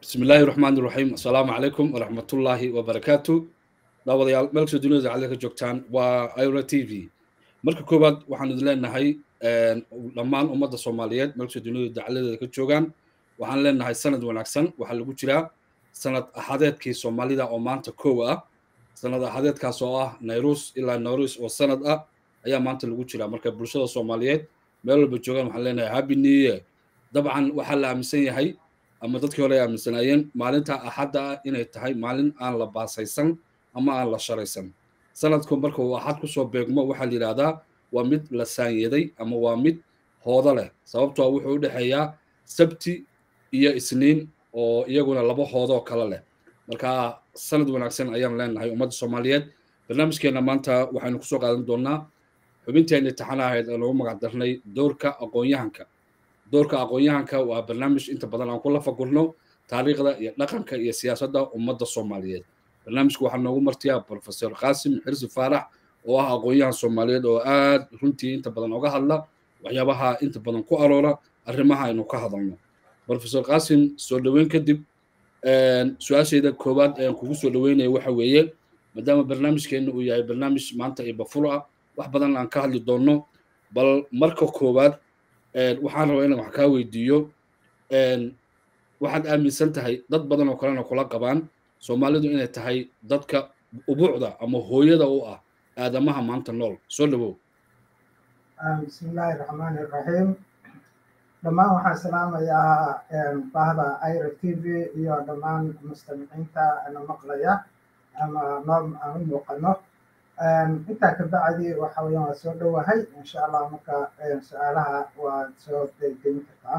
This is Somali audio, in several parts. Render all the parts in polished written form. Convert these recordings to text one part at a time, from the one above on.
بسم الله الرحمن الرحيم السلام عليكم ورحمة الله وبركاته داوديال meel soo dunida jacayl ka joogtaan waa Ayra TV marka koobaad waxaan idin leenahay dhammaan ummadda Soomaaliyeed meel soo dunida jacayl ka joogaan waxaan leenahay sanad wanaagsan waxa lagu jiraa sanad axadeedkii Soomaalida oo maanta koow ah sanad axadeedkaas oo ah Nayrus ilaa Nayrus oo sanad ah ayaa maanta lagu jiraa marka bulshada Soomaaliyeed meel walba joogaan waxaan leenahay happy new year dabcan waxa la aaminsan yahay ama dadkii hore ay aaminsanaayeen maalinta axadda ah inay tahay maalin aan la baasaysan ama aan la sharaysan sanadku marka uu axad ku soo beegmo waxaa la yidhaahdaa waa mid la saanyaday ama waa mid hoodo leh sababtoo wuxuu u dhexeeyaa sabti iyo isniin oo iyaguna laba hoodoo kale leh marka sanad wanaagsan ayaan leenahay ummadda Soomaaliyeed barnaamijkeena maanta waxaynu ku soo qaadan doonaa xubinteena taxanaha ahayd ee lagu magac darnay doorka aqoon-yahanka doorka aqoon-yahanka waa barnaamij inta badan aan ku lafagurno taariikhda iyo dhaqanka iyo siyaasadda ummadda Soomaaliyeed barnaamijku waxaa noogu martiyaa Professor Qaasim Xirsi Faarax oo ah aqoon-yahan Soomaaliyeed oo aad runtii inta badan uga hadla waxyaabaha inta badan ku aroora arrimaha aynu ka hadalno Professor Qaasim soo dhaweyn kadib su'aashayda koowaad ee kugu soo dhaweynayo waxa weeye maadaama barnaamijkeenu uu yahay barnaamij maanta iyo bafulo ah wax badan aan ka hadli doono bal marka koowaad waxaan rabaa inaan wax kaa weydiiyo waxaad aaminsan tahay dad badan oo kalena kula qabaan Soomaalidu inay tahay dadka ubuucda ama hooyada u ah aadamaha maanta nool soo dhawow bismillaahi raxmaani raxiim dhammaan waxaan salaamayaa baahda Ayra TV iyo dhammaan mustamicinta ana maqlaya ama nool aan u muuqano intaa ka bacdi waxa weeyaan waa soo dhowahay insha allah marka su'aalaha waa soo degdegin kartaa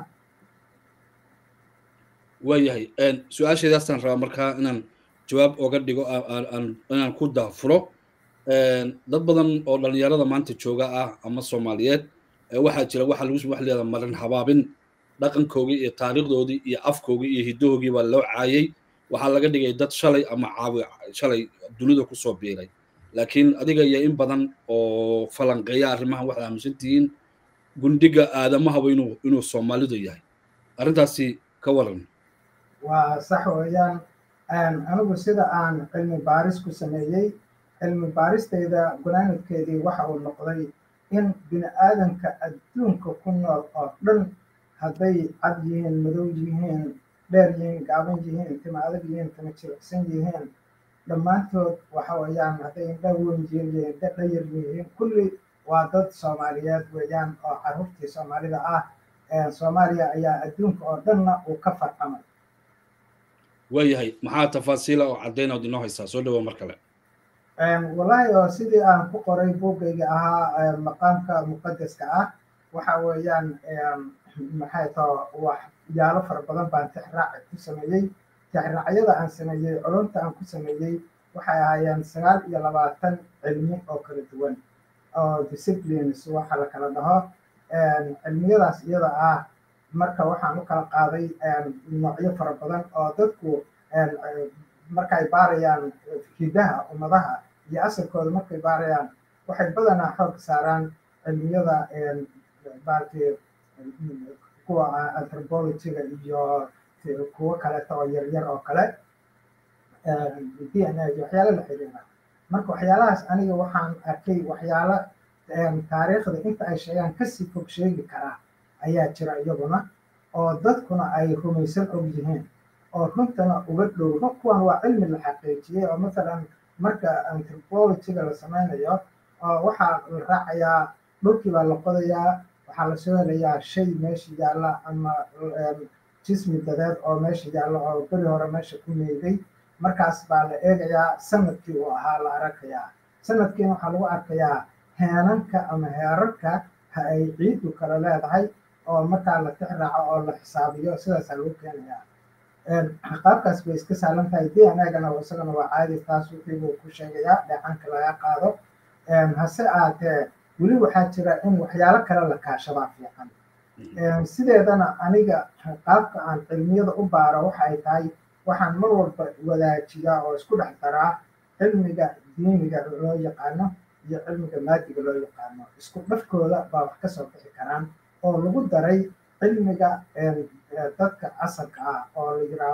waayahay su'aashaydaasaan rabaa markaa inaan jawaab oga dhigo inaan ku daafuro dad badan oo dhalinyarada maanta jooga ah ama Soomaaliyeed waxaa jira waxa lagu wax leeyahay marin habaabin dhaqankoodii iyo taariikhdoodii iyo afkoodii iyo hidahoodii baa loo caayay waxaa laga dhigay dad shalay ama shalay dunida ku soo biiray laakiin adiga iyo in badan oo falanqeeya arrimaha waxa aaminsan tihiin gundiga aadamaha inuu Soomaalidu yahay arrintaasi ka waran waa sax weeyaan anigu sida aan cilmi baaris ku sameeyey cilmi baaristayda gunaanadkeedii waxa uu noqday in bini'aadanka adduunka ku nool oo dhan hadday cad yihiin madow yihiin dheer yihiin gaaban yihiin tima adag yihiin tima jilicsan yihiin dhammaantood waxa weeyaan hadday indha weyn yihiin dhayar yihiin kulli waa dad Soomaaliyeed weeyaan oo carruurtii Soomaalida ah Soomaaliya ayaa adduunka oo dhanna uu ka farcamay waayahay maxaa tafaasiila oo cadeynaad inoo haysaa soo dhawow mar kale wallaahi oo sidii aan ku qoray buuggayga ahaa maqaamka muqadaska ah waxa weeyaan maxay tahay waxyaalo fara badan baan tixraac ku sameeyey tixraacyada aan sameeyey culumta aan ku sameeyey waxay ahaayeen 29 cilmi oo kala duwan oo disciplines waxa la kala dhaho cilmiyadaas iyada ah marka waxaan u kala qaaday noocyo fara badan oo dadku markay baarayaan hidaha ummadaha iyo asalkooda markay baarayaan waxay badanaa xoog saaraan cilmiyada kuwa anthropology-ga iyo kuwo kaleeto oo yaryar oo kale DNA waxyaalo la xiriira marka waxyaalahaas aniga waxaan arkay waxyaalo taariikhda inta ay sheegaan kasii fog sheegi karaa ayaa jira iyaguna oo dadkuna ay rumaysan og yihiin oo runtana uga dhow kuwan waa cilmi la xaqiijiyey oo masalan marka anthropology-ga la sameynayo waxaa la raacayaa dhulkii baa la qodayaa waxaa la soo helayaa shay meesha yaalla ama jismi dadeed oo meesha yaalla oo beri hore meesha ku meeday markaas baa la eegayaa sanadkii uu ahaa la arkayaa sanadkiina waxaa lagu arkayaa heenanka ama heerarka ay ciiddu kala leedahay oo markaa la tixraaco oo la xisaabiyo sidaasaa lagu keenayaa qaabkaas bay iska saalan tahay DNA-gana isagana waa caadi taas wixii buu ku sheegayaa dheecaanka laga qaado hase ahaatee weli waxaa jira in waxyaalo kale la kaashadaa fiican sideedana aniga qaabka aan cilmiyada u baaro waxa ay tahay waxaan mar walba wadaajiyaa oo isku dhex daraa cilmiga diiniga loo yaqaano iyo cilmiga maadiga loo yaqaano isku dhafkooda baa wax ka soo bixi karaan oo lagu daray cilmiga dadka asalka ah oo la yiraahdo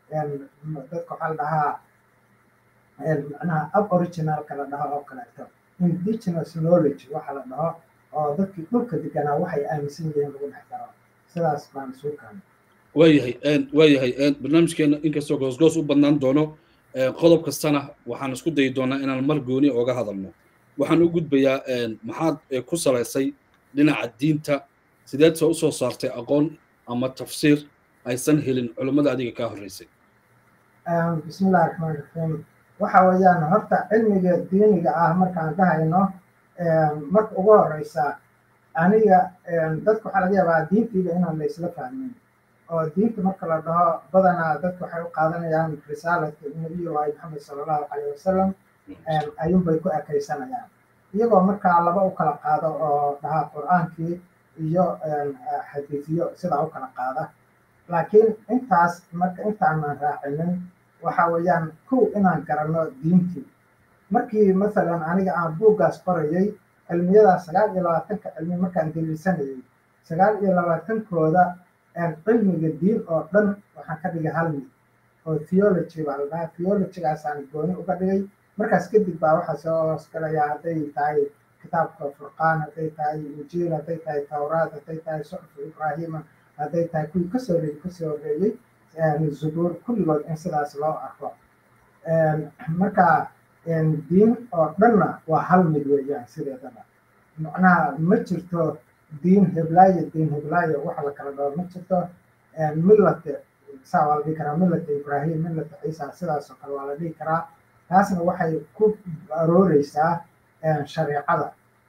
dadka waxaa la dhahaa macnaha aboriginalka la dhaho oo kaleeto indigenous knowledge waxa la dhaho oo dadkii dhulka deganaa waxay aaminsan yihiin lagu dhex daro sidaas baan soo kaanay waayahay barnaamijkeena inkastoo goosgoos u badnaan doono qodob kastana waxaan isku dayi doonaa inaan mar gooni ooga hadalno waxaan u gudbayaa maxaad ku salaysay dhinaca diinta sideed soo usoo saartay aqoon ama tafsiir aysan helin culummada adiga kaa horreysay bismillahi raxmaan raxiim waxa weeyaan horta cilmiga diiniga ah markaan dhahayno marka ugu horeysa aniga dadka waxaa laga yaabaa diintiiba inaan la isla fahmin oo diinta marka la dhaho badanaa dadku waxay u qaadanayaan risaaladka nabiyullaahi maxamed sala allahu calayhi wasalam ayuunbay ku ekaysanayaan iyagoo markaa laba u kala qaado oo dhahaa qur-aankii iyo xadiisiyo sidaa u kala qaada laakiin intaas marka intaanan raacinin waxa weeyaan kow inaan garanno diintii markii masalan aniga aan buuggaas qorayay cilmiyadaas 29 cilmi markaan deliilsanayay 29kooda cilmiga diin oo dhan waxaan ka dhigay hal mid oo theology baa la dhahaa theologygaasaan gooni uga dhigay markaas kadib baa waxaa soo hoosgalaya hadday tahay kitaabka furqaan hadday tahay injiil hadday tahay tawraad hadday tahay suxuf ibraahima hadday tahay kuwii kasoo horeeyey zubuur kulligood in sidaas loo arko marka diin oo dhanna waa hal mid weeyaan sideedaba macnaha ma jirto diin heblaayo waxa la kala dhaho ma jirto millata saa waa la dhihi karaa millata ibraahim millata ciisa sidaas oo kale waa la dhihi karaa taasna waxay ku arooreysaa shareecada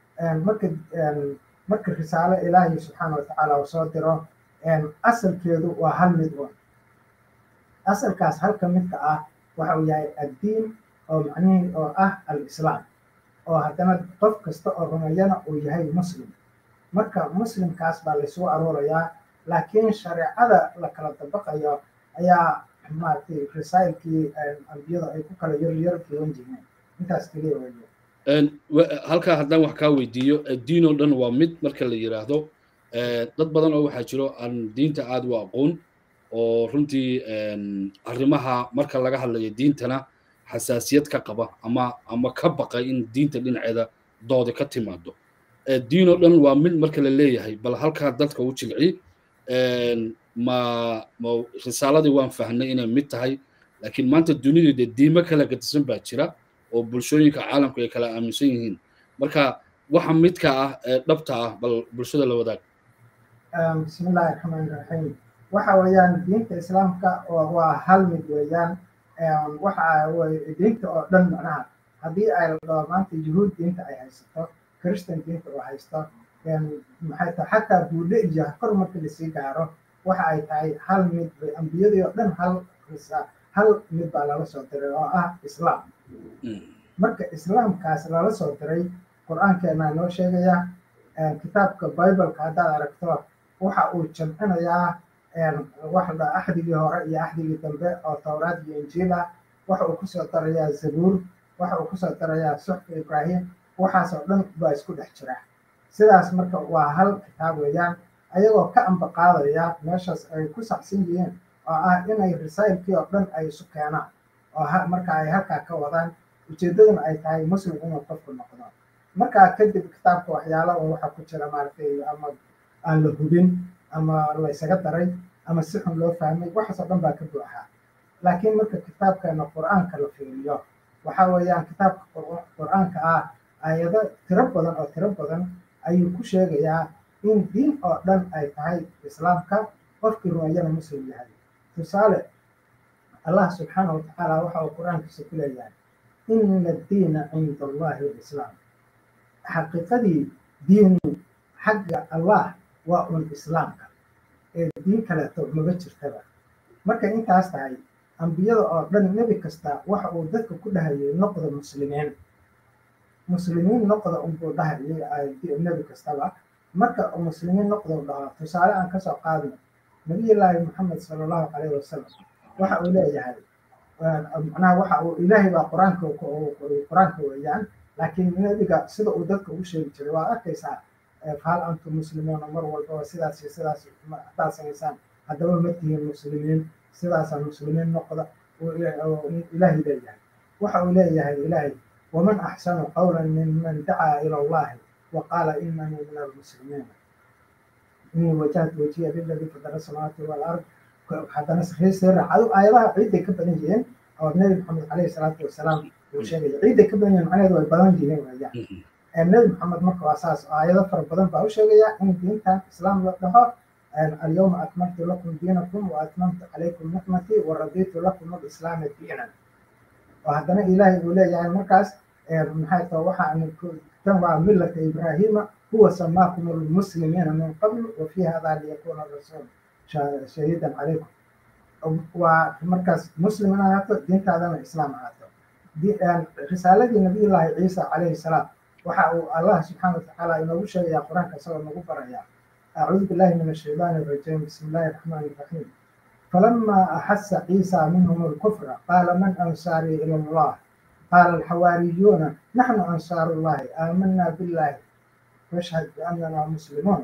marka risaalo ilaahay subxaana watacaala uu soo diro asalkeedu waa hal mid un asalkaas halka midka ah waxa uu yahay addiin oo macnihii oo ah alislaam oo haddana qof kasta oo rumeeyana uu yahay muslim marka muslimkaas baa laysugu aroolayaa laakiin shareecada la kala dabaqayo ayaa maaragtay risaa'ilkii ambiyada ay ku kala yar duwan jireen intaas keliya weeye halkaa haddaan wax kaa weydiiyo diin oo dhan waa mid marka la yiraahdo dad badan oo waxaa jiro aan diinta aad u aqoon oo runtii arrimaha marka laga hadlayo diintana xasaasiyad ka qaba ama ka baqay in diinta dhinaceeda doodi ka timaado diin oo dhan waa mid marka la leeyahay bal halkaa dadka u jilci ma risaaladii waan fahnay inay mid tahay laakiin maanta dunidu dee diimo kala gadisan baa jira oo bulshooyinka caalamku ay kala aaminsan yihiin marka waxa midka ah ee dhabta ah bal bulshada la wadaag bismillahi raxmaani raxiim waxa weeyaan diinta islaamka waa hal mid weeyaan waxa diinta oo dhan macnaha haddii ay ladhaho maanta yuhuud diinta ay haysato christian diinta oo haysto maxay tahay xataa buudhe iyo kor marka lasii gaaro waxa ay tahay hal mid bay ambiyadii oo dhan hal mid baa lala soo diray oo ah islaam marka islaamkaas lala soo diray qur-aankeena noo sheegaya kitaabka bibleka haddaad aragto waxa uu jamcinayaa waxda axdigii hore iyo axdigii dambe oo tawraad iyo injiil ah waxa uu kusoo darayaa zabuur waxa uu kusoo darayaa suxfi ibraahim waxaasoo dhan baa isku dhex jira sidaas marka waa hal kitaab weeyaan ayagoo ka ambaqaadaya meeshaas ay ku saxsan yihiin oo ah inay risaa'ilkii oo dhan ay isu keenaan oo marka ay halkaa ka wadaan ujeeddaduna ay tahay muslim inuu qofku noqdo markaa kadib kitaabka waxyaalo oo waxaa ku jira maaragtay ama aan la hubin ama laysaga daray ama si xun loo fahmay waxaasoo dhan baa ka buuxa laakiin marka kitaabkeena qur-aanka la fiiriyo waxa weeyaan kitaabka qur-aanka ah ayado tiro badan ayuu ku sheegayaa in diin oo dhan ay tahay islaamka qofkii rumeeyana muslim yahay tusaale allah subxaana watacaala waxa uu qur-aankiisa ku leeyahay ina addiina cinda allahi alislaam xaqiiqadii diinu xagga allah waa un islaamka ee diin kaleeto maba jirtaba markay intaas tahay ambiyada oo dhan nebi kasta waxa uu dadka ku dhahayay noqda muslimiin noqda unbuu dhahayay nebi kastaba marka muslimiin noqda u dhahaa tusaale aan kasoo qaadno nabiyullaahi maxamed sala allahu calayhi wasalam waxa uu leeyahay macnaha waxa uu ilaahay baa qur-aanka weeyaan laakiin nebiga sida uu dadka ugu sheegi jiray waa arkaysaa hal antum muslimuuna mar walbaba sidaas iyo sidaas haddaad samaysaan haddaba ma tihiin muslimiin sidaasaa muslimiin noqda ilaahay leeyahay waxa uu leeyahay ilaahay waman axsanu qawlan minman dacaa ila allahi waqaala inanii min almuslimiin inii wajahtu wajiya liladii fadara samaawaati walard haddana sii raacado aayadaha ciidday ka badan yihiin oo nebi maxamed caleyhi salaatu wasalaam uu sheegaya ciidday ka badan yihiin macnaheedu way badan yihiin weeyaan nebi maxamed marka waa saas aayado fara badan baa u sheegaya in diintan islaam la dhaho alyawma akmaltu lakum diinakum wa atmamtu calaykum nicmatii wa raditu lakum alislaama diinan oo haddana ilaahay uu leeyahay markaas maxay tahay waxaan tan waa millata ibraahiima huwa samaakum almuslimiina min qabl wa fi hada liyakuna rasuul shahiidan calaykum waa markaas muslim in ahaato diintaadana islaam ahaato risaaladii nabiyullaahi ciisa calayhi salaam waxa uu allah subxaana watacaala inoogu sheegayaa qur-aanka isagoo nagu barayaa acuudu billahi min ashaytaani arajiim bismi illaahi raxmaani iraxiim فلما أحس عيسى منهم الكفر قال من أنصاري إلى الله قال الحواريون نحن أنصار الله آمنا بالله واشهد بأننا مسلمون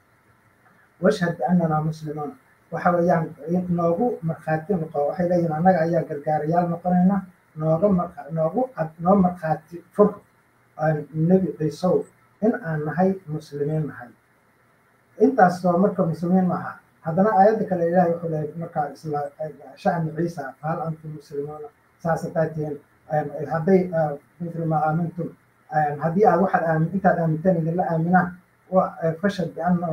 وحويان نوغو مرخاتين وحي لين أنك أيا قرقاريال نقرينا نوغو مرخاتي فرق النبي عيسى إن أنا هاي مسلمين هاي إنت أصلا مركب مسلمين معها haddana aayadda kale ilaahay wuxuu leeyahay markaa isla shacbi ciisa fahal antum muslimuuna saasataa tihiin hadday mithla maa aamintum haddii aad waxaad intaad aamintaan idinla aaminaan fashhad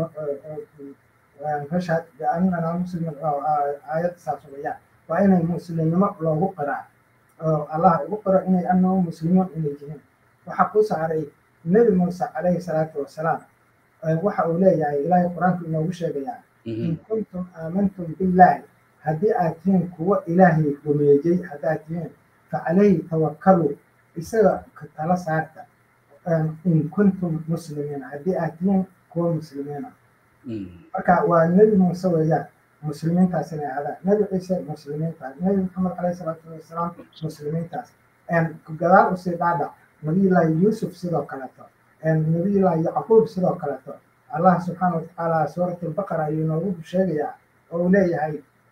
biannana muslimin aayadda saas weeyaan waa inay muslimnimo loogu qiraa oo allah ugu qiro inay annahum muslimuun inay yihiin waxaa ku saaray nebi muuse calayhi salaatu wasalaam waxa uu leeyahay ilaahay qur-aanku inoogu sheegayaa in kuntum aamantum billahi haddii aad tihiin kuwo ilaahay rumeeyey haddaad tihiin facalayhi tawakkaluu isaga tala saarta in kuntum muslimiina haddii aad tihiin kuwo muslimiina marka waa nebi muuse weeyaan muslimiintaas inay aadaan nebi ciise muslimiintaas nebi maxamed caleyhi salaatu wasalaam muslimiintaas gadaal usii dhaadhac nabiyullaahi yuusuf sidoo kaleeto nabiyullaahi yacquub sidoo kaleeto الله سبحانه وتعالى سورة البقرة ينوب شيئا أوليها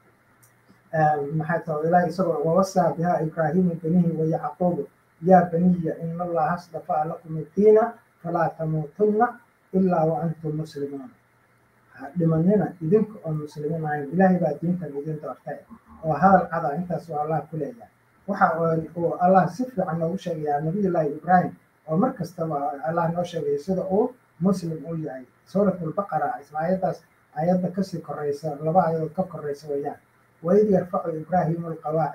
محيطه إلهي سبحانه ووصى بها إبراهيم بنيه ويعقوب يا بني إن الله اصطفى لكم الدين فلا تموتن إلا وأنتم مسلمون لمننا إذنك المسلمين عين إلهي بعد دينك الذين ترتاح وهذا القضاء أنت سؤال الله كلها الله سفر عنه شيئا نبي الله إبراهيم ومركز الله نوشي يسيده مسلم uu yahay suurat albaqara ismaayadaas ayadda kasii koreysa laba ayadood ka koreysa weeyaan waid yarfacu ibraahimu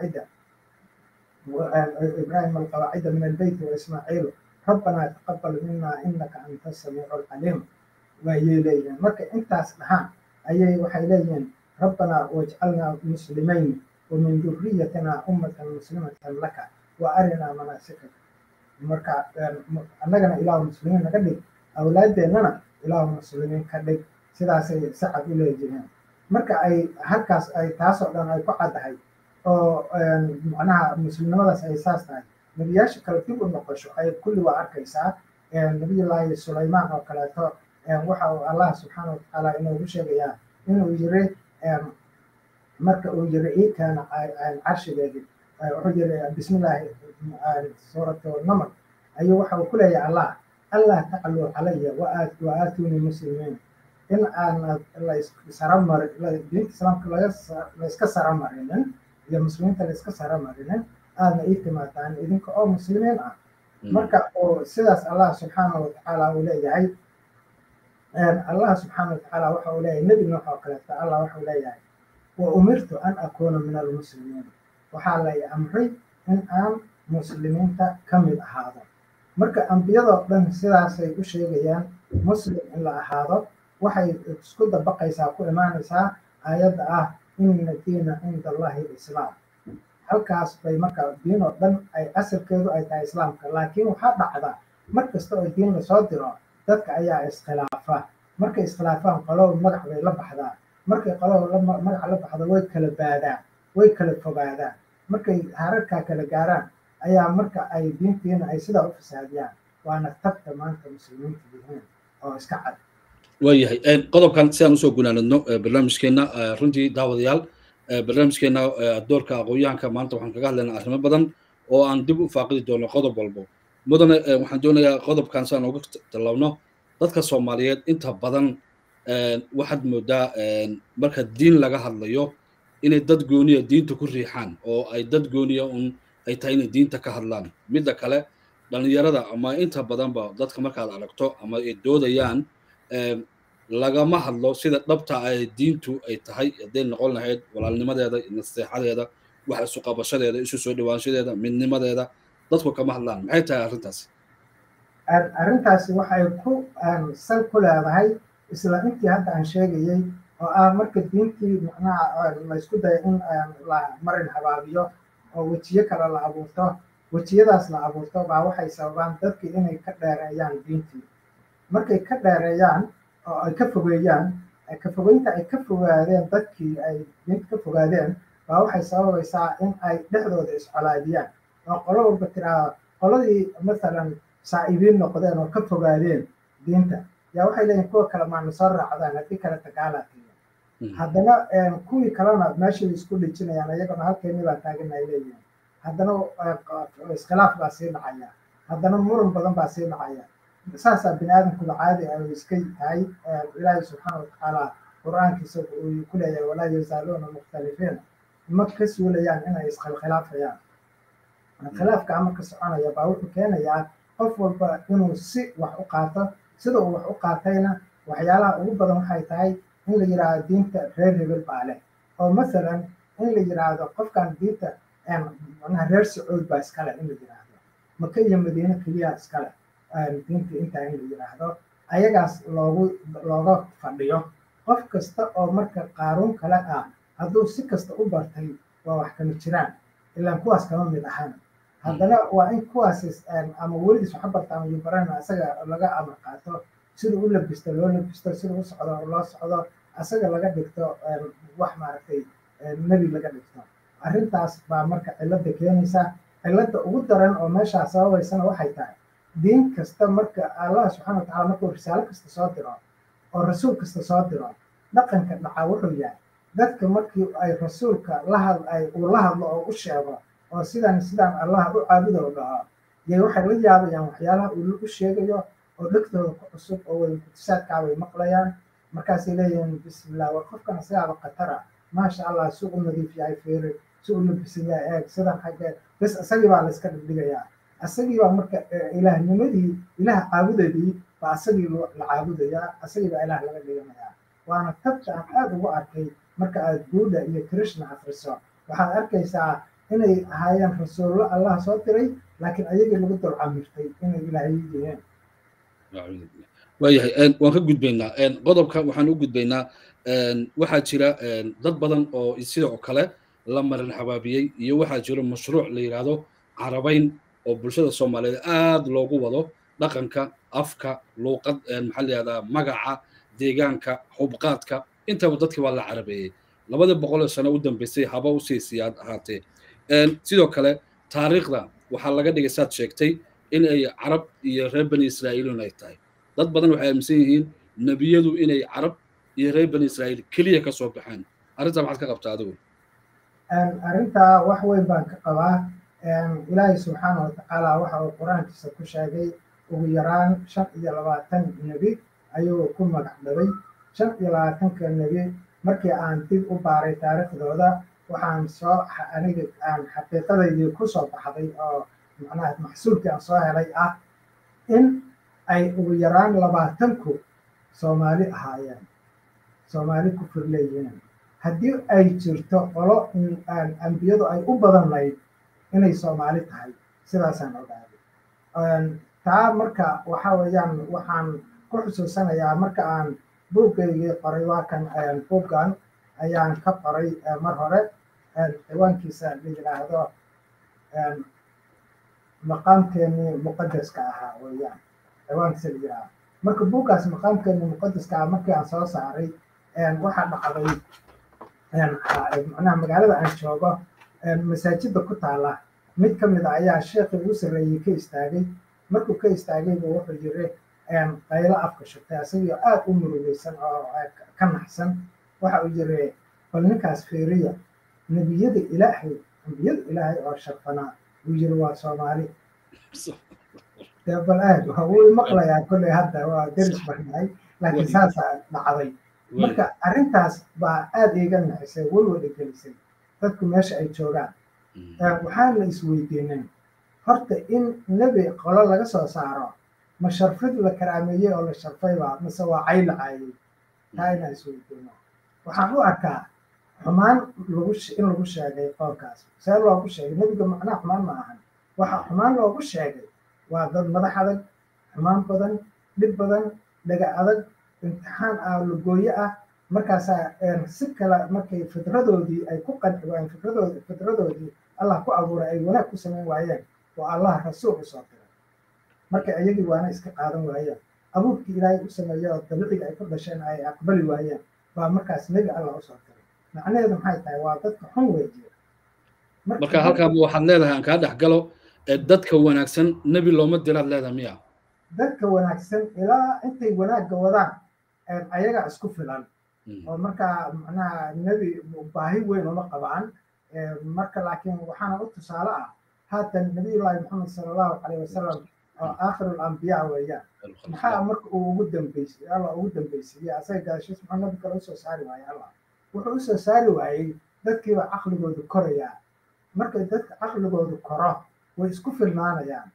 alqawaacida min albeyti waismaaciilu rabbanaa taqabal mina inaka anta samiicu alcaliim waayay leeyihiin marka intaas dhahaan ayay waxay leeyihiin rabbanaa wajcalnaa muslimayn wamin duriyatina ummatan muslimatan laka wa arinaa manaasikaka marka annagana ilaahu muslimiin naga dhig awlaadeennana ilaahu muslimiin ka dhig sidaasay sacad u leeyihiin marka ay halkaas ay taasoo dhan ay ku caddahay oo macnaha muslimnimadaas ay saas tahay nebiyaasha kale dib u noqosho ay kulli waa arkaysaa nabiyullaahi sulaymaan oo kaleeto waxa uu allah subxaana watacaala inoogu sheegayaa inuu yiri marka uu yiri ii keena carshigeedii wuxuu yiri bismillaahi suuratu naml ayuu waxa uu ku leeyahay allah ألا تعلوا علي وآتوني مسلمين إن أنا لا يسرمر لا دين الإسلام لا يسكسر مرينا يا مسلمين لا يسكسر مرينا أنا إيتمات عن إذنك أو مسلمين مركا أو سيدس الله سبحانه وتعالى ولاي الله سبحانه وتعالى وحولاي النبي نوح وقالت الله وحولاي وأمرت أن أكون من المسلمين وحالي أمري إن أنا مسلمين كمل هذا marka ambiyada dhan sidaasay u sheegayaan muslim in la ahaado waxay isku dabaqaysaa ku imaanaysaa aayadda ah inna diina cinda allahi alislaam halkaas bay marka diin oo dhan ay asalkeedu ay tahay islaamka laakiin waxaa dhacda mar kasta oo diin lasoo diro dadka ayaa iskhilaafa markay iskhilaafaan qolow magac bay la baxdaa markay qolow magac la baxdo way kala baadaan way kala fogaadaan markay hararkaa kala gaaraan ayaa marka ay diintiina ay sidaa u fasaadiyaan waana tabta maanta muslimiinta yihiin oo iska cad waayahay qodobkan si aan usoo gunaanadno barnaamijkeena runtii daawadayaal barnaamijkeena doorka aqoonyahanka maanta waxaan kaga hadlaynaa arrimo badan oo aan dib u faaqidi doono qodob walbo mudane waxaan doonayaa qodobkan si aan uga talawno dadka soomaaliyeed inta badan waxaad moodaa marka diin laga hadlayo inay dad gooniya diinta ku riixaan oo ay dad gooniya un ay tahay inay diinta ka hadlaan midda kale dhalinyarada ama inta badanba dadka markaad aragto ama ay doodayaan lagama hadlo sida dhabta ay diintu ay tahay hadday noqon lahayd walaalnimadeeda naseexadeeda wax isu qabashadeeda isu soo dhawaanshadeeda midnimadeeda dadku kama hadlaan maxay tahay arrintaasi arrintaasi waxay ku sal ku leedahay isla intii hadda aan sheegayey oo ah marka diintii macnaha la isku dayo in la marin habaabiyo oo wejiyo kale la abuurto wejiyadaas la abuurto baa waxay sababaan dadkii inay ka dheereeyaan diintii markay ka dheereeyaan oo ay ka fogeeyaan ka fogeynta ay ka fogaadeen dadkii ay diinta ka fogaadeen baa waxay sababaysaa in ay dhexdooda iscolaadiyaan oo qolo walba tiraa qoladii masalan saa'ibiin noqdeen oo ka fogaadeen diinta yaa waxay leeyihin kuwa kale maana soo raacdaan haddii kale tagaalaatiya haddana kuwii kalena meeshay isku dhijinayaan iyagona halkeenii baa taagan ay leeyihin haddana iskhilaaf baa sii dhacaya haddana muran badan baa sii dhacaya saasaa bini aadamkuba caadi ay iska tahay ilaahay subxaana watacaala qur-aankiisa uu ku leeyahay walaa yazaaluuna mukhtalifiin ma ka suulayaan inay iskhilkhilaafayaan khilaafka marka soconaya baa wuxuu keenayaa qof walba inuu si wax u qaato sida uu wax u qaatayna waxyaalaha ugu badan waxay tahay in la yidhaahdo diinta reer hebel baa leh oo masalan in la yidhaahdo qofkan diinta macnaha reer sacuud baa iskale in la yidhaahdo maka iyo madiine keliya iskale diinta intaa in la yidhaahdo ayagaas looga fadhiyo qof kasta oo marka qaaruun kale ah hadduu si kasta u bartay waa wax kama jiraan ilaan kuwaas kama mid ahan haddana waa in kuwaas ama weligiis waxa barta ama yubarana asaga laga amar qaato sida u labisto loo labisto sida u socdo loo socdo asaga laga dhigto wax maaragtay nebi laga dhigto arrintaas baa marka cilada keenaysa cilada ugu daran oo meeshaa sababaysana waxay tahay diin kasta marka allah subxaana watacaala markuu risaalo kasta soo diro oo rasuul kasta soo diro dhaqanka dhaca wuxuu yahay dadka markii ay rasuulka uu la hadlo oo u sheego oo sidaan allah u caabudo dhaho yay waxay la yaabayaan waxyaalaha uu u sheegayo oo dhegtooda ku cusub oo way kutisaadkaa bay maqlayaan markaasay leeyihiin bismillah war qofkan asigaaba khatara maasha allah si u nadiif yahay feeri si u labisan yahay eeg sidan xaggee bes isagii baa la iska dhigdhigayaa asagii baa marka ilaahnimadii ilaah caabudadii baa asagii la caabudayaa asagii baa ilaah laga dhiganayaa waana tabta aan aad ugu arkay marka aad buudha iyo krishna afriso waxaad arkaysaa inay ahaayeen rasuullo allah soo diray laakiin ayagii lagu dulcamirtay inay ilaahay yihiin waayahay waan ka gudbaynaa qodobka waxaan u gudbaynaa waxaa jira dad badan oo sidoo kale la marin habaabiyey iyo waxaa jiro mashruuc la yidhaahdo carabayn oo bulshada soomaaliyeed aad loogu wado dhaqanka afka luuqad maxaa la yihahdaa magaca deegaanka hubqaadka intaba dadkii waa la carabeeyey 200 sano u dambeysay haba u siisiyaad ahaatee sidoo kale taariikhda waxaa laga dhigay saad sheegtay in ay carab iyo reer bani israa'iilun ay tahay dad badan waxay aaminsan yihiin nebiyadu inay carab iyo reer bani israa'iil keliya ka soo baxeen arrintaa maxaad ka qabtaa adigu arrintaa wax weyn baan ka qabaa ilaahay subxaana watacaala waxa uu qur-aankiisa ku sheegay ugu yaraan 25 nebi ayuu ku magac dhabay 25 nebi markii aan dib u baaray taariikhdooda waxaan aniga aan xaqiiqadaydii ku soo baxday oo macnaha maxsuulkii aan soo helay ah in ay ugu yaraan 20ku soomaali ahaayeen soomaali ku firleeyihiin haddii ay jirto qolo ambiyadu ay u badannayd inay soomaali tahay sidaasaan ogaaday taa marka waxa weeyaan waxaan ku xusuusanayaa marka aan buuggaygii qoray waa kan buuggan ayaan ka qoray mar hore ciwaankiisa la yidhaahdo maqaamkeenii muqadaska ahaa weeyaan ciwaankiisa la yidhaahdo marka buuggaas maqaamkeenii muqadaska ah markii aan soo saaray waxaa dhacday macnaha magaalada aan joogo masaajidda ku taala mid ka mid a ayaa sheekii ugu sarreeyey ka istaagay markuu ka istaagayba wuxuu yiri qaylo afka shubtay asagoo aad u murugaysan oo ka naxsan waxa uu yiri bal ninkaas fiiriya nebiyada ilaahay ambiyada ilaahay oo sharfanaa uu yiri waa Soomaali bal aad wuu maqlayaa kolley hadda waa deris barnaay laakiin saasaa dhacday marka arrintaas baa aad iiga naxisay walwada gelisay dadku meesha ay joogaan waxaan la isweydiinay horta in nebi qolo laga soo saaro ma sharfid la karaameeyey oo la sharfaybaa mise waa cay la caayay taa inaan isweydiino waxaan u arkaa xumaan in lagu sheegay qowlkaas see loogu sheegay nebiga macnaha xumaan ma ahan waxa xumaan loogu sheegay waa dad madax adag xumaan badan dhib badan dhaga adag imtixaan lagooye ah markaasaa si kale markay fidradoodii ay ku qanci waayeen fidradoodii allah ku abuuray ay wanaag ku samayn waayeen oo allah rasuul u soo diray marka iyagii waana iska qaadan waayeen abuurkii ilaahay u sameeyey oo dabiiciga ay ku dhasheen ay aqbali waayeen baa markaas nebi allah u soo diray macnaheedu maxay tahay waa dadka xun weejiya marka halkaa waxaad leedahay aan kaa dhex galo dadka wanaagsan nebi looma diraad leedahay miya dadka wanaagsan ilaa intay wanaagga wadaan ayaga isku filan oo markaa macnaha nebi baahi weyn uma qabaan marka laakiin waxaana u tusaale ah haatan nabiyullaahi maxamed sala allahu calayhi wasalam oo aakhiru ambiyaa weeyaan maxaa marka uu ugu dambeysay allah ugu dambeysiyey asaga gaashiis muxuu nabi kale usoo saari waayey allah wuxuu usoo saari waayey dadkiiba caqligoodu korayaa markay dadka caqligoodu koro way isku filnaanayaan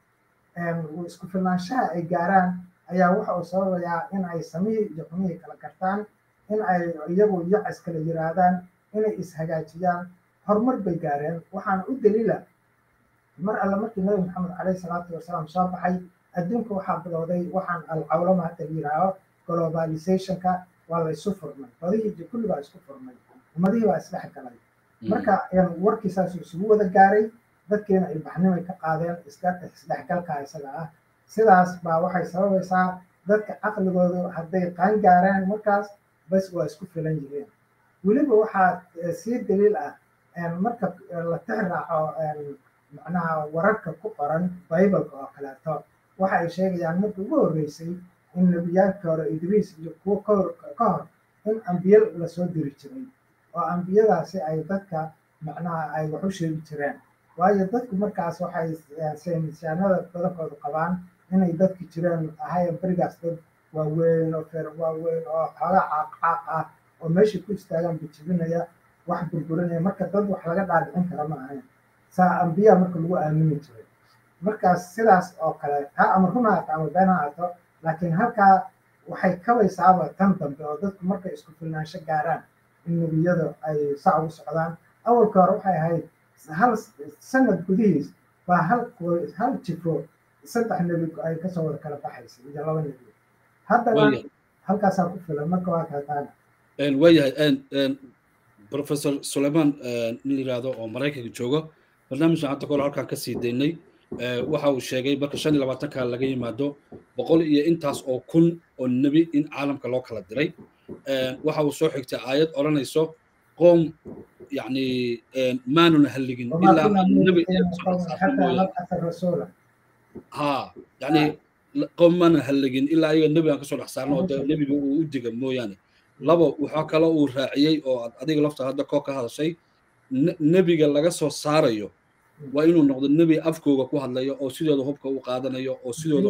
isku filnaanshaha ay gaaraan ayaa waxa uu sababayaa in ay samihii iyo xumihii kala gartaan in ay iyagu yacas kala yiraahdaan inay ishagaajiyaan horumar bay gaareen waxaana u daliila mar alle markii nabi maxamed calayhi salaatu wasalaam soo baxay adduunka waxaa bilowday waxaan alcawlama hadda la yidhaaho globalizationka waa la isu furmay badihii iyo kulli baa isku furmay ummadihii baa isdhex galay marka warkiisaasuu isugu wada gaaray dadkeena ay baxnimay ka qaadeen isdhexgalka isaga ah sidaas baa waxay sababaysaa dadka caqligoodu hadday qaan gaaraan markaas bas waa isku filan yihiin weliba waxaa sii daliil ah marka la tixraaco macnaha wararka ku qoran bibaleka oo kaleeto waxa ay sheegayaan markii ugu horreysay in nebiyaalkii hore idriis iyo kuwo ka hor in ambiye lasoo diri jiray oo ambiyadaasi ay dadka macnaha ay wax u sheegi jireen waayo dadku markaas waxay saynisyaanada badankoodu qabaan inay dadki jireen ahaayeen berigaas dad waaweyn oo waaweyn oo xoogaa caaqcaaq ah oo meeshay ku istaagaan bijibinaya wax burburinaya marka dad wax laga dhaadhicin kara ma ahayn saa ambiya marka lagu aamini jiray markaas sidaas oo kale taa ama run haato ama been haato laakiin halkaa waxay kabaysaaba tan dambe oo dadku markay isku filnaansho gaaraan in nebiyada ay sac ugu socdaan awalka hore waxay ahayd hal sanad gudihiis baa hal jifo saddex nebi ay kasoo wada kala baxaysa iyo laba nebi haddana halkaasaa ku filan marka waa kaataana waayahay professor sulayman nin yiraahdo oo maraykanka joogo barnaamijkan hadda kole halkaan ka sii daynay waxa uu sheegay marka 25 laga yimaado 100 iyo intaas oo kun oo nebi in caalamka loo kala diray waxa uu soo xigtay aayad oranayso qoom يعني ما نهلقين إلا النبي ها يعني قوم ما نهلقين إلا أي النبي أنك صلح صارنا النبي بودي مو يعني لبا وحكى له وراعي أو أديك لفت هذا كوكا هذا الشيء النبي قال لك صو صاريو وإنه نقد النبي أفكو كوه هذا أو سيدو هبك وقادنا يو أو سيدو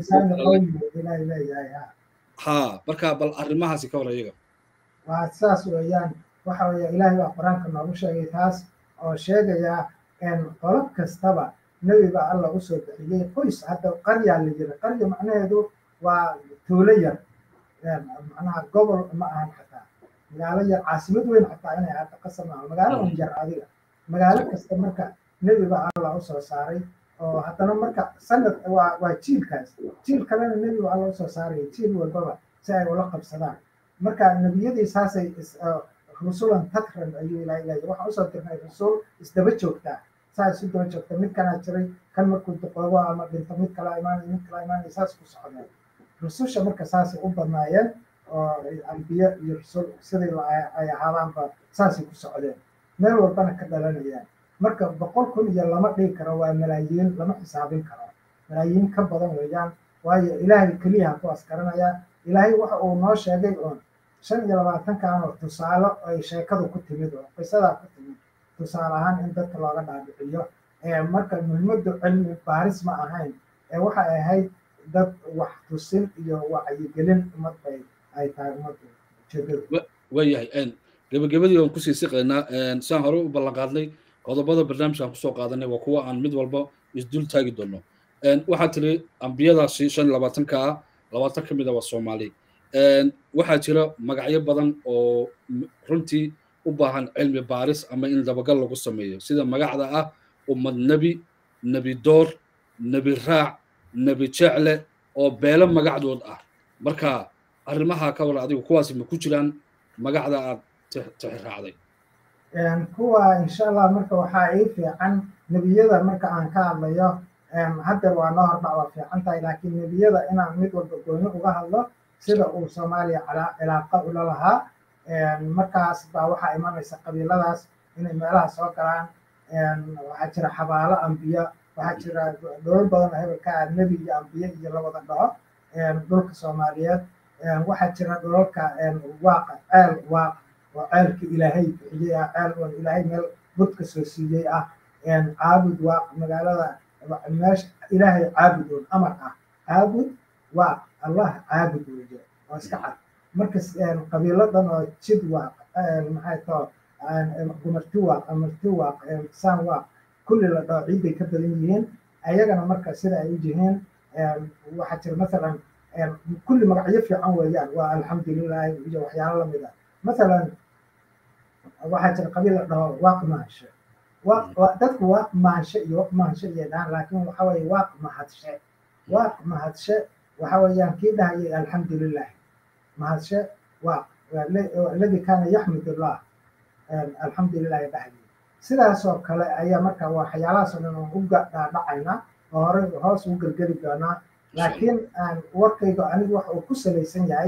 ها بركة بالأرمها سكورة يجا وأساس ويان waxa weeye ilaahay baa quraanka noogu sheegay taas oo sheegaya in qolob kastaba nebi baa alla u soo bixiyey qoys hadda qarya la jira qarya macnaheedu waa tuulo yar macnaha gobol ma ahan xataa magaalo yar caasimad weyn xataa inay hadda qasam ah magaalo yar adiga magaalo kasta marka nebi baa alla u soo saaray oo haddana marka sanad waa jiilkaas jiil kalena nebi baa alla u soo saaray jiil walbaba si ay ula qabsadaan marka nebiyadii saasay رسولا تكرم أيها إلهي وحنا أصلا ترى الرسول استبجوكتا سايس استبجوكتا ميت كان أشري كان مركون تقوى أما بنت ميت كلا إيمان إساس كسحنا رسول شمرك أساس أوبا مايل الأنبياء يرسل سري أي حالان فأساس كسحنا نرى وربنا كدلنا يعني مركب بقول كل يلا ما لي كروا ملايين لما حسابين كروا ملايين كبرنا ويان waayo ilaahay keliya ku askaranaya ilaahay waxa uu noo sheegay oo 25 kaano tusaale ay sheekadu ku timid oo qisada ku timid tusaale ahaan in dadka looga dhaadhiciyo marka muhiimadu cilmi baaris ma ahayn waxa ay ahayd dad wax tusin iyo wacyigelin umad ay tahay umad ujeedada waayahay gabagabadii aan kusii siqaynaa saan hore u ballan qaadnay qodobada barnaamijkaan kusoo qaadanay waa kuwa aan mid walba isdul taagi doono waxaa tiri ambiyadaasi 25 ah 20 ka mid ah waa Soomaali waxaa jira magacyo badan oo runtii u baahan cilmi baaris ama in dabagal lagu sameeyo sida magacda ah ummad nabi door nabi raac nabi jecle oo beelo magacdood ah marka arrimaha ka wada adigu kuwaas ma ku jiraan magacda aad tixraacday kuwa insha Allah marka waxaa ay fiican nabiyada marka aan ka hadlayo hadda waa noo hordhac waa fiican tahay laakiin nabiyada inaan mid walba gooni uga hadlo sida uu Soomaaliya cilaaqa ula lahaa markaas baa waxaa imanaysa qabiiladaas inay meelaha soo galaan waxaa jira xabaalo ambiya waxaa jira dowlad badan oo hebelka nabi iyo ambiye iyo la wada dhaco dhulka Soomaaliyeed waxaa jira dhulalka waaqa ceel waaq oo ceelka ilaahay bixiyay ceel oo ilaahay meel budka soo siiyay caabud waaq magaalada meesha ilaahay caabudoon amar caabud waaq allah caabud weeye oo iska cad marka qabiiladan oo jid waaq maxay too gumarti waaq saan waaq kulli la dhaco ciiday ka badan yihiin ayagana marka sida ay u yihiin waxaa jira masalan كل مقعية في عنوان والحمد لله يجوا وحياة الله مذا مثلا واحد القبيلة واق ماشى وقتك واق ماشى يوق ماشى يدان لكن وحوي واق ما حد شيء واق ما حد شيء وحوي كده هي الحمد لله ما حد شيء واق الذي كان يحمد الله الحمد لله بعدي سلا سو كلا أيام مركا وحياة سنة وقع دعينا وهرس وقل قريبنا laakiin aan warkayga anigu waxa uu ku salaysan yahay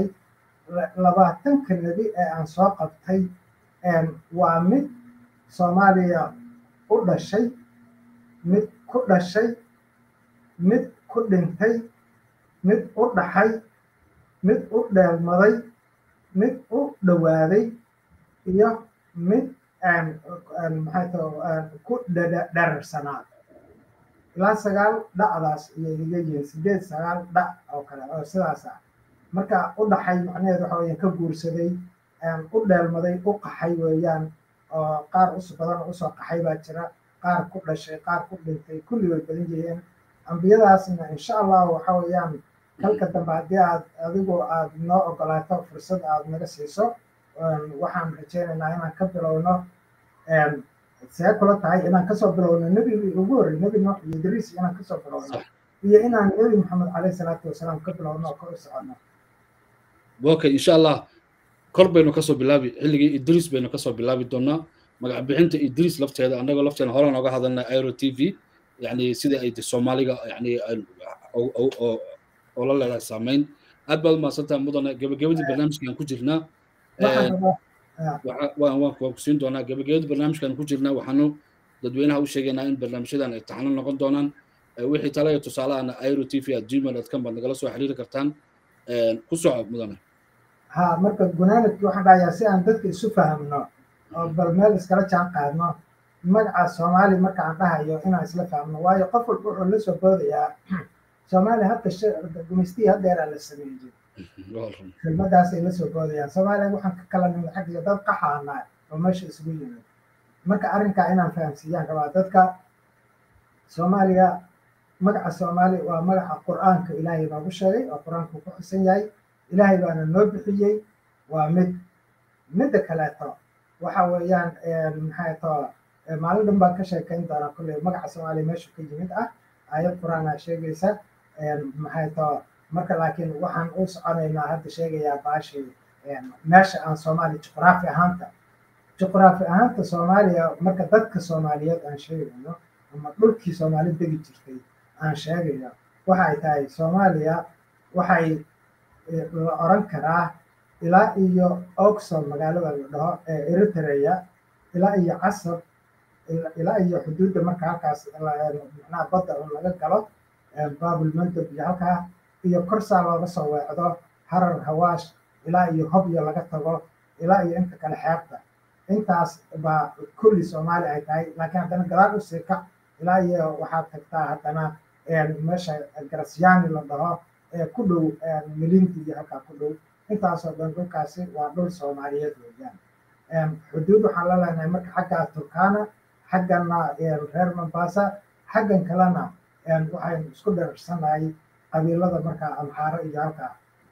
20 nabi ee aan soo qabtay waa mid Soomaaliya u dhashay mid ku dhashay mid ku dhintay mid u dhaxay mid u dheelmaday mid u dhawaaday iyo mid maxay tahay ku dhararsanaa ilaa 9 dhacdaas iyo iga yihiin 8 dhac oo kale oo sidaas marka u dhaxay macnaheedu waxa weeyaan ka guursaday u dheelmaday u qaxay weeyaan oo qaar us badan u soo qaxay baa jira qaar ku dhashay qaar ku dhintay kulli way badan yihiin ambiyadaasna insha Allah waxa weeyaan kalka dambe haddii adigu aad noo ogolaato fursad aad naga siiso waxaan rajaynaynaa inaan ka bilowno سيكون تاعي إن كسب بلون النبي يقول النبي نوح يدرس إن كسب بلون هي إن النبي محمد عليه الصلاة والسلام كبلون كورس عنا. بوكي إن شاء الله قرب بينو كسب بلابي اللي إدريس بينو كسب بلابي دونا مع بحنت إدريس لفت هذا أنا قلت أنا هلا نوجه هذا أيرو تي في يعني سيدا أي الصومالي يعني أو لا سامين قبل ما صرت مدن قبل البرنامج كان كجرنا waan kusin doonaa gabagabada barnaamijkan ku jirnaa waxaanu dadweynaha u sheegaynaa in barnaamijyadan ay taxano noqon doonaan wixii tala iyo tusaalaana airo.tv@gmail.com baad nagala soo xiriiri kartaan ku soco mudane marka gunaanadkii waxaan dhahayaa si aan dadka isu fahamno oo bal meel iskala jaan qaadno magaca Soomaali marka aan dhahayo inaan isla fahamno waayo qof walba wuxuu la soo boodayaa Soomaali hadda gumaystii haddeer la sameeyay kelmadaas ay la soo boodayaan Soomaaliya waxaan ka kala nimid xagga dad qaxaana oo meesha isugu yimid marka arrinka inaan fahamsiiyaan rabaa dadka Soomaaliya magaca Soomaali waa magaca Qur'aanka Ilaahay baa sheegay oo Qur'aanku ku xusan yahay Ilaahay baana noo bixiyay waa mid kaleeto waxa weeyaan maxay tahay maalin baan ka sheekayn doonaa kulli magaca Soomaali meesha ka yimid ayad Qur'aan sheegaysa maxay tahay marka laakiin waxaan u soconaynaa hadda sheegayaa baashi meesha aan Soomaali juqraafi ahaanta Soomaaliya marka dadka Soomaaliyeed aan sheegayno ama dhulkii Soomaali degi jirtay aan sheegayo waxa ay tahay Soomaaliya waxay la oran karaa ilaa iyo Oxford magaalada la dhaho ee Eritrea ilaa iyo Casab ilaa iyo xuduudda marka halkaas macnaha badda laga galo baabul mandab iyo halkaa iyo korsaa looga soo weecdo harar hawaash ilaa iyo hobyo laga tago ilaa iyo inta kale xeebta intaas baa kulli soomaali ay tahay laakiin haddana gadaal u sii kac ilaa iyo waxaad tagtaa haddana meesha garasyaani la dhaho ee ku dhow milinti iyo halkaa ku dhow intaasoo dhan dhulkaasi waa dhul soomaaliyeed weeyaan xuduud waxaan la leenahay marka xaggaa turkana xaggana reer mombasa xaggan kalena waxaynu isku dherersanahay qabiilada markaa amxaaro iyo halkaa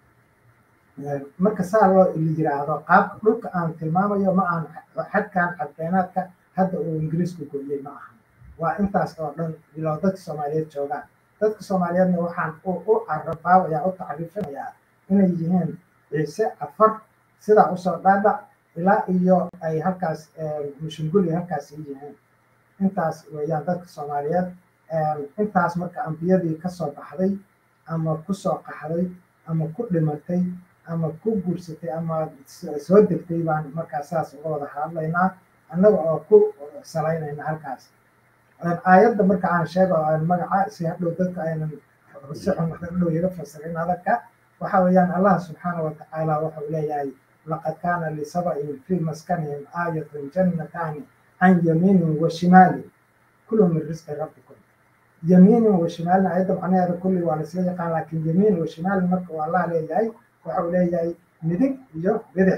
marka saa loo yiraahdo qaabka dhulka aan tilmaamayo ma aan xadkan xadbeenaadka hadda uu ingiriisku gooyey ma aha waa intaas oo dhan ilaa dadka soomaaliyeed joogaan dadka soomaaliyeedna waxaan u carabaawayaa u tacriifinayaa inay yihiin ciise afar sidaa usoo dhaadhac ilaa iyo ay halkaas mushunguli halkaas yihiin intaas weeyaan dadka soomaaliyeed intaas marka ambiyadii kasoo baxday ama kusoo qaxday ama ku dhimatay ama ku guursatay ama soo degtay baan markaas saas uga wada hadlaynaa annaga oo ku salaynayna halkaas aayadda marka aan sheego magaca si hadhow dadka aynan si xun hadhow iga fasirin hadalka waxa weeyaan allah subxaana watacaala wuxuu leeyahay laqad kaana lisaba'in fii maskanihim aayatun jannataani can yamiinin wa shimaalin kulu min risqi rabbikum yamiinin wa shimaalin ayadda macnaheeda kulli waa laisla yaqaan laakiin yamiin wa shimaalin marka waa allah leeyahay waxau leeyahay midig iyo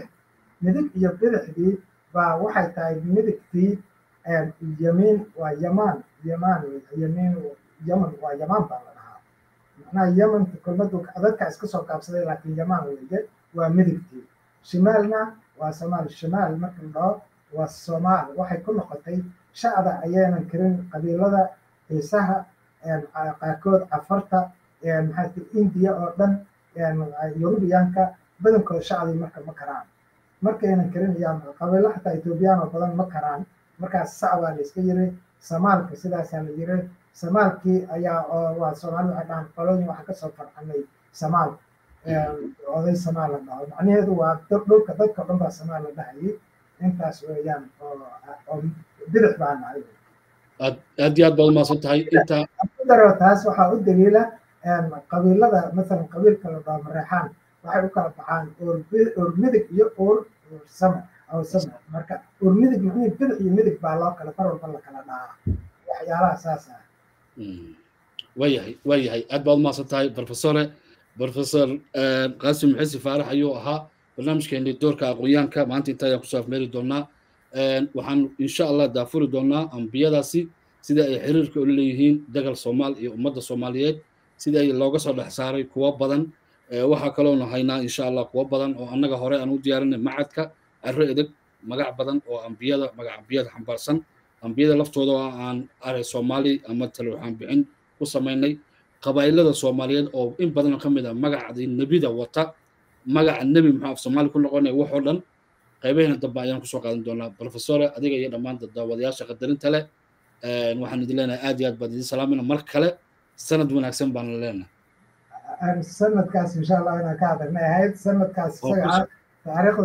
bidixdii baa waxay tahay midigtii yamiin waa yamaan yamiin yaman waa yamaan baa la dhahaa macnaha yamanka kelmadu dadka iska soo gaabsaday laakiin yamaan weeye waa midigtii shimaalna waa somaal shimaal marka la dhaho waa soomaal waxay ku noqotay shacda ayaynan karin qabiilada ciisaha qaarkood cafarta maxaa indiya oo dhan yurubiyaanka badankooda shacdii marka ma karaan markaynan karinayaan qabiilo xataa etoobiyaan oo badan ma karaan markaas sacbaa la iska yiri samaalka sidaasaa la yiri samaalkii ayaa waa soomaali waxay dhahaan qolooyin waxaa kasoo farcanay samaal oday samaal la dhaho macnaheedu waa dhulka dadka dhan baa samaal la dhahayay intaas weeyaan oo bidix baa nahay aad iyo aad baad umaasan tahay inta daro taas waxaa u daliila qabiilada masalan qabiilka la dhaho mareexaan waxay u kala baxaan oor midig iyo oor sama aw sama marka oor midig macnihii bidix iyo midig baa loo kala mar walba la kala dhahaa waxyaalaha saas ah waayahay aad baad umaasan tahay professor qaasim xisi faarax ayuu ahaa barnaamijkeennii doorka aqoonyahanka maanta inta ayaan kusoo afmeeri doonaa waxaan insha allah daafuri doonaa ambiyadaasi sida ay xiriirka ula leeyihiin dagal soomaal iyo ummadda soomaaliyeed sida ay looga soo dhex saaray kuwo badan waxaa kaloona haynaa insha allah kuwo badan oo annaga hore aan u diyaarinay macadka arro edeg magac badan oo magac ambiyada xambaarsan ambiyada laftooda oo aan aray soomaali ama talooxaan bixin ku samaynay qabaa'ilada soomaaliyeed oo in badan ka mid ah magacdii nebida wata magaca nebi maxaa af soomaali ku noqonaya waxoo dhan qaybaheena dambe ayaan kusoo qaadan doonaa professore adiga iyo dhammaan daawadayaasha qadarinta leh waxaan idin leenahay aad iyo aad baan idin salaamina mar kale sanad wanaagsan baan leenahay sanadkaas insha allah inaan ka hadalnay ahayd sanadkaas isaga taariikhda